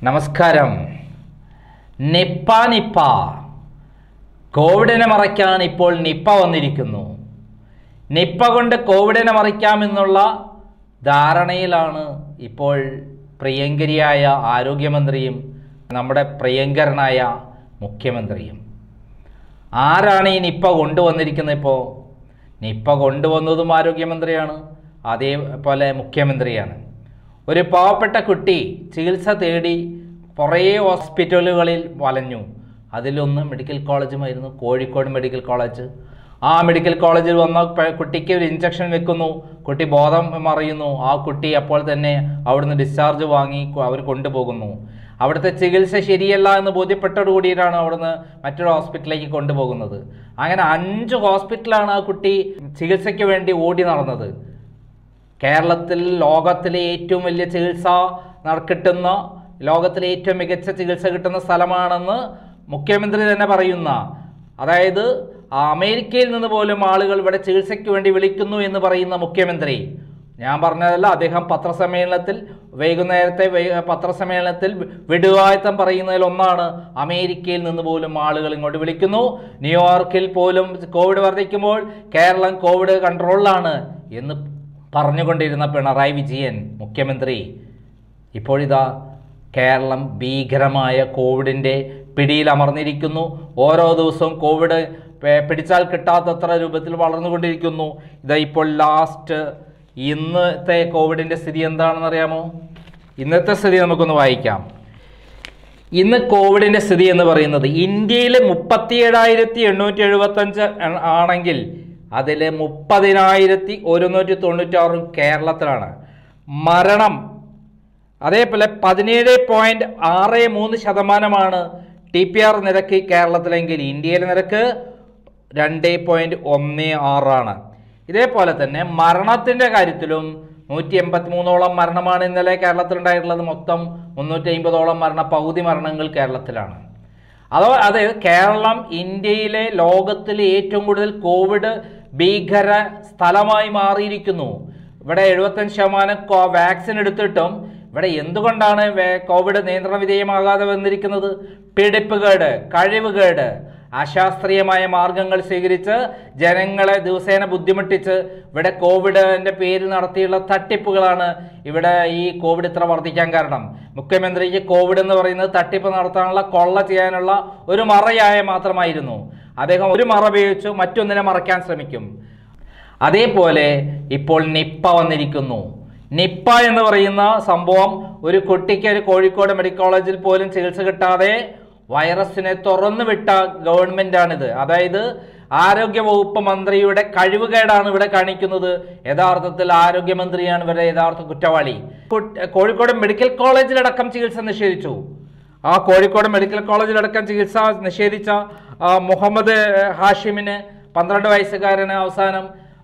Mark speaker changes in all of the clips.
Speaker 1: നമസ്കാരം. നിപ്പ കോവിഡിനെ മറയ്ക്കാൻ ഇപ്പോൾ നിപ്പ വന്നിരിക്കുന്നു. നിപ്പ കൊണ്ട് കോവിഡിനെ മറയ്ക്കാമെന്നുള്ള ധാരണയിലാണ് ഇപ്പോൾ പ്രിയങ്കരിയായ ആരോഗ്യമന്ത്രിയും നമ്മുടെ പ്രിയങ്കരനായ മുഖ്യമന്ത്രിയും. ആരാണ് ഈ നിപ്പ കൊണ്ടുവന്നിരിക്കുന്നത്? ഇപ്പോൾ നിപ്പ കൊണ്ടുവന്നതും ആരോഗ്യമന്ത്രിയാണ്, അതേപോലെ മുഖ്യമന്ത്രിയാണ്. ഒരു പാവപ്പെട്ട കുട്ടി ചികിത്സ തേടി കുറേ ഹോസ്പിറ്റലുകളിൽ വലഞ്ഞു. അതിലൊന്ന് മെഡിക്കൽ കോളേജുമായിരുന്നു, കോഴിക്കോട് മെഡിക്കൽ കോളേജ്. ആ മെഡിക്കൽ കോളേജിൽ വന്ന കുട്ടിക്ക് ഒരു ഇഞ്ചക്ഷൻ വെക്കുന്നു, കുട്ടി ബോധം മറിയുന്നു. ആ കുട്ടി അപ്പോൾ തന്നെ അവിടുന്ന് ഡിസ്ചാർജ് വാങ്ങി അവർ കൊണ്ടുപോകുന്നു. അവിടുത്തെ ചികിത്സ ശരിയല്ല എന്ന് ബോധ്യപ്പെട്ടതോടുകൂടിയിട്ടാണ് അവിടുന്ന് മറ്റൊരു ഹോസ്പിറ്റലിലേക്ക് കൊണ്ടുപോകുന്നത്. അങ്ങനെ 5 ഹോസ്പിറ്റലാണ് ആ കുട്ടി ചികിത്സയ്ക്ക് വേണ്ടി ഓടി നടന്നത്. കേരളത്തിൽ ലോകത്തിലെ ഏറ്റവും വലിയ ചികിത്സ കിട്ടുന്ന, ലോകത്തിലെ ഏറ്റവും മികച്ച ചികിത്സ കിട്ടുന്ന സ്ഥലമാണെന്ന് മുഖ്യമന്ത്രി തന്നെ പറയുന്ന, അതായത് അമേരിക്കയിൽ നിന്ന് പോലും ആളുകൾ ഇവിടെ ചികിത്സയ്ക്ക് വേണ്ടി വിളിക്കുന്നു എന്ന് പറയുന്ന മുഖ്യമന്ത്രി, ഞാൻ പറഞ്ഞതല്ല, അദ്ദേഹം വൈകുന്നേരത്തെ പത്രസമ്മേളനത്തിൽ വിടുവായത്തം പറയുന്നതിൽ ഒന്നാണ്, അമേരിക്കയിൽ നിന്ന് പോലും ആളുകൾ ഇങ്ങോട്ട് വിളിക്കുന്നു. ന്യൂയോർക്കിൽ പോലും കോവിഡ് വർദ്ധിക്കുമ്പോൾ കേരളം കോവിഡ് കൺട്രോളിലാണ് എന്ന് പറഞ്ഞുകൊണ്ടിരുന്ന പിണറായി വിജയൻ മുഖ്യമന്ത്രി ഇപ്പോഴിതാ കേരളം ഭീകരമായ കോവിഡിൻ്റെ പിടിയിൽ അമർന്നിരിക്കുന്നു. ഓരോ ദിവസവും കോവിഡ് പിടിച്ചാൽ കിട്ടാത്തത്ര രൂപത്തിൽ വളർന്നുകൊണ്ടിരിക്കുന്നു. ഇതാ ഇപ്പോൾ ഇന്നത്തെ കോവിഡിൻ്റെ സ്ഥിതി എന്താണെന്ന് അറിയാമോ? ഇന്നത്തെ സ്ഥിതി നമുക്കൊന്ന് വായിക്കാം. ഇന്ന് കോവിഡിൻ്റെ സ്ഥിതി എന്ന് പറയുന്നത് ഇന്ത്യയിൽ 37,875 ആണെങ്കിൽ അതിൽ 30,196 കേരളത്തിലാണ്. മരണം അതേപോലെ 17.63% TPR നിരക്ക് കേരളത്തിലെങ്കിൽ ഇന്ത്യയിലെ നിരക്ക് 2.16 ഇതേപോലെ തന്നെ മരണത്തിൻ്റെ കാര്യത്തിലും 183ഓളം മരണമാണ് ഇന്നലെ കേരളത്തിലുണ്ടായിട്ടുള്ളത്. മൊത്തം 350ഓളം പകുതി മരണങ്ങൾ കേരളത്തിലാണ്. അതായത് കേരളം ഇന്ത്യയിലെ ലോകത്തിലെ ഏറ്റവും കൂടുതൽ കോവിഡ് ഭീകര സ്ഥലമായി മാറിയിരിക്കുന്നു. ഇവിടെ 75% വാക്സിൻ എടുത്തിട്ടും ഇവിടെ എന്തുകൊണ്ടാണ് കോവിഡ് നിയന്ത്രണ വിധേയമാകാതെ വന്നിരിക്കുന്നത്? പിടിപ്പുകേട്, കഴിവുകേട്, അശാസ്ത്രീയമായ മാർഗങ്ങൾ സ്വീകരിച്ച് ജനങ്ങളെ ദിവസേന ബുദ്ധിമുട്ടിച്ച് ഇവിടെ കോവിഡിൻ്റെ പേരിൽ നടത്തിയുള്ള തട്ടിപ്പുകളാണ് ഇവിടെ ഈ കോവിഡ് ഇത്ര വർദ്ധിക്കാൻ കാരണം. മുഖ്യമന്ത്രിക്ക് കോവിഡ് എന്ന് പറയുന്നത് തട്ടിപ്പ് നടത്താനുള്ള, കൊള്ള ചെയ്യാനുള്ള ഒരു മറയായ മാത്രമായിരുന്നു. അദ്ദേഹം ഒരു മറ ഉപയോഗിച്ചു മറ്റൊന്നിനെ മറയ്ക്കാൻ ശ്രമിക്കും. അതേപോലെ ഇപ്പോൾ നിപ്പ വന്നിരിക്കുന്നു. നിപ്പ എന്ന് പറയുന്ന സംഭവം ഒരു കുട്ടിക്ക് ഒരു കോഴിക്കോട് മെഡിക്കൽ കോളേജിൽ പോലും ചികിത്സ കിട്ടാതെ വൈറസിനെ തുറന്നു വിട്ട ഗവൺമെൻറ്റാണിത്. അതായത് ആരോഗ്യവകുപ്പ് മന്ത്രിയുടെ കഴിവുകേടാണ് ഇവിടെ കാണിക്കുന്നത്. യഥാർത്ഥത്തിൽ ആരോഗ്യമന്ത്രിയാണ് ഇവിടെ യഥാർത്ഥ കുറ്റവാളി. കോഴിക്കോട് മെഡിക്കൽ കോളേജിലടക്കം ചികിത്സ നിഷേധിച്ചു. ആ കോഴിക്കോട് മെഡിക്കൽ കോളേജിലടക്കം ചികിത്സ നിഷേധിച്ച മുഹമ്മദ് ഹാഷിമിന്, 12 വയസ്സുകാരന് അവസാനം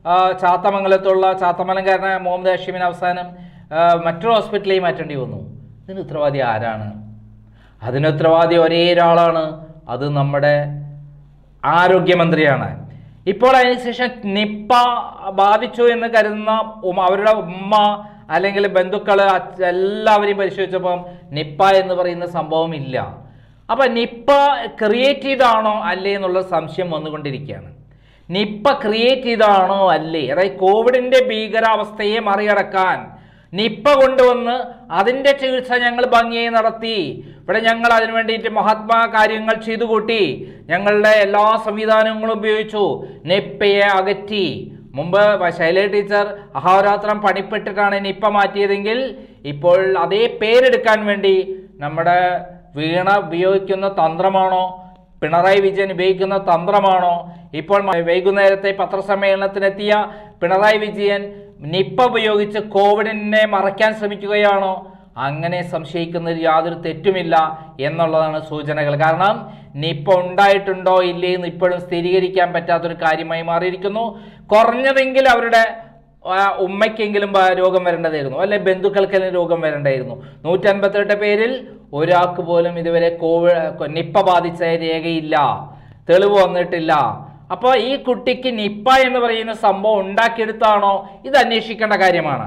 Speaker 1: ചാത്തമംഗലംകാരനായ മുഹമ്മദ് ഹാഷിമിന് അവസാനം മറ്റൊരു ഹോസ്പിറ്റലിൽ മാറ്റേണ്ടി വന്നു. ഇതിന് ഉത്തരവാദി ആരാണ്? അതിന് ഉത്തരവാദി ഒരേ ഒരാളാണ്, അത് നമ്മുടെ ആരോഗ്യമന്ത്രിയാണ്. ഇപ്പോൾ അതിനുശേഷം നിപ്പ ബാധിച്ചു എന്ന് കരുതുന്ന അവരുടെ ഉമ്മ അല്ലെങ്കിൽ ബന്ധുക്കൾ എല്ലാവരെയും പരിശോധിച്ചപ്പം നിപ്പ എന്ന് പറയുന്ന സംഭവം ഇല്ല. അപ്പം നിപ്പ ക്രിയേറ്റ് ചെയ്താണോ അല്ലേ എന്നുള്ള സംശയം വന്നുകൊണ്ടിരിക്കുകയാണ്. നിപ്പ ക്രിയേറ്റ് ചെയ്താണോ അല്ലേ, അതായത് കോവിഡിൻ്റെ ഭീകരാവസ്ഥയെ മറികടക്കാൻ നിപ്പ കൊണ്ടുവന്ന് അതിൻ്റെ ചികിത്സ ഞങ്ങൾ ഭംഗിയായി നടത്തി, ഇവിടെ ഞങ്ങൾ അതിനു വേണ്ടിയിട്ട് മഹാത്മാ കാര്യങ്ങൾ ചെയ്തു കൂട്ടി, ഞങ്ങളുടെ എല്ലാ സംവിധാനങ്ങളും ഉപയോഗിച്ചു, നിപ്പയെ അകറ്റി. മുമ്പ് ശൈലജ ടീച്ചർ അഹോരാത്രം പണിപ്പെട്ടിട്ടാണ് നിപ്പ മാറ്റിയതെങ്കിൽ ഇപ്പോൾ അതേ പേരെടുക്കാൻ വേണ്ടി നമ്മുടെ വീണ ഉപയോഗിക്കുന്ന തന്ത്രമാണോ, പിണറായി വിജയൻ ഉപയോഗിക്കുന്ന തന്ത്രമാണോ? ഇപ്പോൾ വൈകുന്നേരത്തെ പത്രസമ്മേളനത്തിനെത്തിയ പിണറായി വിജയൻ നിപ്പ ഉപയോഗിച്ച് കോവിഡിനെ മറയ്ക്കാൻ ശ്രമിക്കുകയാണോ? അങ്ങനെ സംശയിക്കുന്നതിൽ യാതൊരു തെറ്റുമില്ല എന്നുള്ളതാണ് സൂചനകൾ. കാരണം നിപ്പ ഉണ്ടായിട്ടുണ്ടോ ഇല്ലേ എന്ന് ഇപ്പോഴും സ്ഥിരീകരിക്കാൻ പറ്റാത്തൊരു കാര്യമായി മാറിയിരിക്കുന്നു. കുറഞ്ഞതെങ്കിൽ അവരുടെ ഉമ്മയ്ക്കെങ്കിലും രോഗം വരേണ്ടതായിരുന്നു, അല്ലെ ബന്ധുക്കൾക്കെങ്കിലും രോഗം വരേണ്ടായിരുന്നു. 158 പേരിൽ ഒരാൾക്ക് പോലും ഇതുവരെ നിപ്പ ബാധിച്ച രേഖയില്ല, തെളിവ് വന്നിട്ടില്ല. അപ്പോൾ ഈ കുട്ടിക്ക് നിപ്പ എന്ന് പറയുന്ന സംഭവം ഉണ്ടാക്കിയെടുത്താണോ? ഇത് അന്വേഷിക്കേണ്ട കാര്യമാണ്.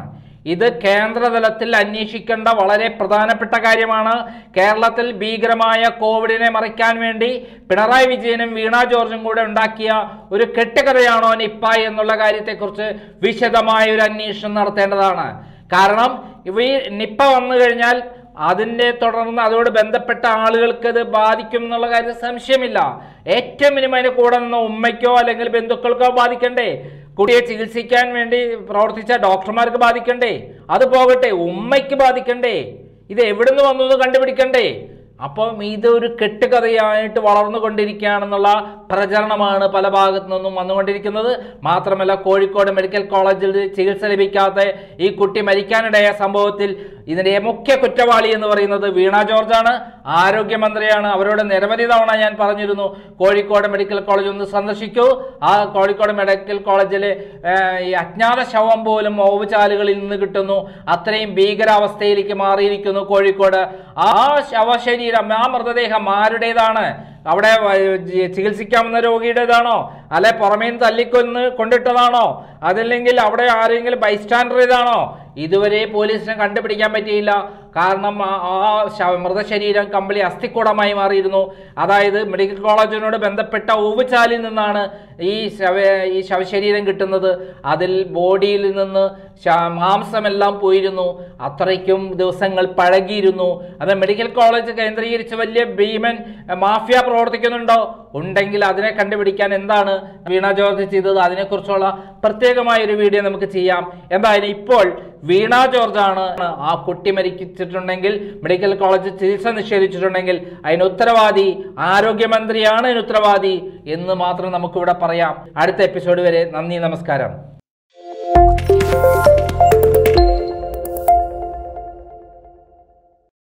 Speaker 1: ഇത് കേന്ദ്രതലത്തിൽ അന്വേഷിക്കേണ്ട വളരെ പ്രധാനപ്പെട്ട കാര്യമാണ്. കേരളത്തിൽ ഭീകരമായ കോവിഡിനെ മറയ്ക്കാൻ വേണ്ടി പിണറായി വിജയനും വീണ ജോർജും കൂടെ ഉണ്ടാക്കിയ ഒരു കെട്ടുകഥയാണോ നിപ്പ എന്നുള്ള കാര്യത്തെക്കുറിച്ച് വിശദമായ ഒരു അന്വേഷണം നടത്തേണ്ടതാണ്. കാരണം ഈ നിപ്പ വന്നു കഴിഞ്ഞാൽ അതിനെ തുടർന്ന് അതോട് ബന്ധപ്പെട്ട ആളുകൾക്ക് ഇത് ബാധിക്കും എന്നുള്ള കാര്യം സംശയമില്ല. ഏറ്റവും മിനിമം അതിന് കൂടെ നിന്ന് ഉമ്മയ്ക്കോ അല്ലെങ്കിൽ ബന്ധുക്കൾക്കോ ബാധിക്കണ്ടേ? കുട്ടിയെ ചികിത്സിക്കാൻ വേണ്ടി പ്രവർത്തിച്ച ഡോക്ടർമാർക്ക് ബാധിക്കണ്ടേ? അത് പോകട്ടെ, ഉമ്മയ്ക്ക് ബാധിക്കണ്ടേ? ഇത് എവിടുന്ന് വന്നു കണ്ടുപിടിക്കണ്ടേ? അപ്പം ഇതൊരു കെട്ടുകഥയായിട്ട് വളർന്നുകൊണ്ടിരിക്കുകയാണെന്നുള്ള പ്രചരണമാണ് പല ഭാഗത്തു നിന്നും വന്നുകൊണ്ടിരിക്കുന്നത്. മാത്രമല്ല, കോഴിക്കോട് മെഡിക്കൽ കോളേജിൽ ചികിത്സ ലഭിക്കാത്ത ഈ കുട്ടി മരിക്കാനിടയായ സംഭവത്തിൽ ഇതിൻ്റെ മുഖ്യ കുറ്റവാളി എന്ന് പറയുന്നത് വീണ ജോർജാണ്, ആരോഗ്യമന്ത്രിയാണ്. അവരോട് നിരവധി തവണ ഞാൻ പറഞ്ഞിരുന്നു, കോഴിക്കോട് മെഡിക്കൽ കോളേജ് ഒന്ന് സന്ദർശിക്കൂ. ആ കോഴിക്കോട് മെഡിക്കൽ കോളേജിൽ ഈ അജ്ഞാത ശവം പോലും ഓവുചാലുകളിൽ നിന്ന് കിട്ടുന്നു. അത്രയും ഭീകരാവസ്ഥയിലേക്ക് മാറിയിരിക്കുന്നു കോഴിക്കോട്. ആ ശവശരീരം, ആ മൃതദേഹം ആരുടേതാണ്? അവിടെ ചികിത്സിക്കാവുന്ന രോഗിയുടേതാണോ? അല്ലെ പുറമേ നിന്ന് തല്ലിക്കൊന്ന് കൊണ്ടിട്ടതാണോ? അതല്ലെങ്കിൽ അവിടെ ആരെങ്കിലും ബൈസ്റ്റാൻഡർ ഇതാണോ? ഇതുവരെ പോലീസിനെ കണ്ടുപിടിക്കാൻ പറ്റിയില്ല. കാരണം ആ മൃതശരീരം കമ്പിളി അസ്ഥിക്കൂടമായി മാറിയിരുന്നു. അതായത് മെഡിക്കൽ കോളേജിനോട് ബന്ധപ്പെട്ട ഓവുചാലിൽ നിന്നാണ് ഈ ശവശരീരം കിട്ടുന്നത്. അതിൽ ബോഡിയിൽ നിന്ന് മാംസമെല്ലാം പോയിരുന്നു. അത്രയ്ക്കും ദിവസങ്ങൾ പഴകിയിരുന്നു. അത് മെഡിക്കൽ കോളേജ് കേന്ദ്രീകരിച്ച് വലിയ ഭീമൻ മാഫിയ പ്രവർത്തിക്കുന്നുണ്ടോ? ഉണ്ടെങ്കിൽ അതിനെ കണ്ടുപിടിക്കാൻ എന്താണ് വീണ ജോർജ് ചെയ്തത്? അതിനെക്കുറിച്ചുള്ള പ്രത്യേകമായ ഒരു വീഡിയോ നമുക്ക് ചെയ്യാം. എന്തായാലും ഇപ്പോൾ വീണ ജോർജാണ് ആ കുട്ടി മരിച്ചിട്ടുണ്ടെങ്കിൽ, മെഡിക്കൽ കോളേജ് ചികിത്സ നിഷേധിച്ചിട്ടുണ്ടെങ്കിൽ അതിന് ഉത്തരവാദി ആരോഗ്യമന്ത്രിയാണ് അതിന് ഉത്തരവാദി എന്ന് മാത്രം നമുക്കിവിടെ പറയാം. അടുത്ത എപ്പിസോഡ് വരെ നന്ദി, നമസ്കാരം.